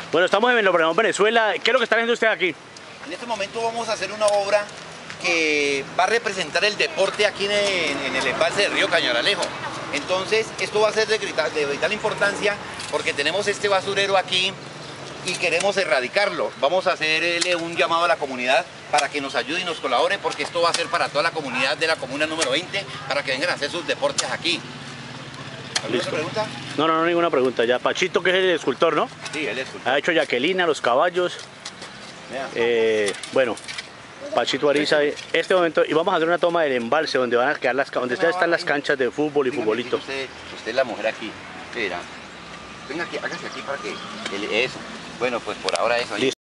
Bueno, estamos en Obregón, Venezuela. ¿Qué es lo que está haciendo usted aquí? En este momento vamos a hacer una obra que va a representar el deporte aquí en el embalse del río Cañaralejo. Entonces, esto va a ser de vital importancia porque tenemos este basurero aquí y queremos erradicarlo. Vamos a hacerle un llamado a la comunidad para que nos ayude y nos colabore, porque esto va a ser para toda la comunidad de la comuna número 20, para que vengan a hacer sus deportes aquí. ¿Alguna otra pregunta? No, ninguna pregunta. Ya Pachito, que es el escultor, ¿no? Sí, él es escultor. Ha hecho Jacquelina, los caballos. Bueno, Pachito Ariza, este momento, y vamos a hacer una toma del embalse donde van a quedar donde están las canchas de fútbol y futbolito. Usted es la mujer aquí. Espera. Venga aquí, hágase aquí para que eso. Bueno, pues por ahora eso.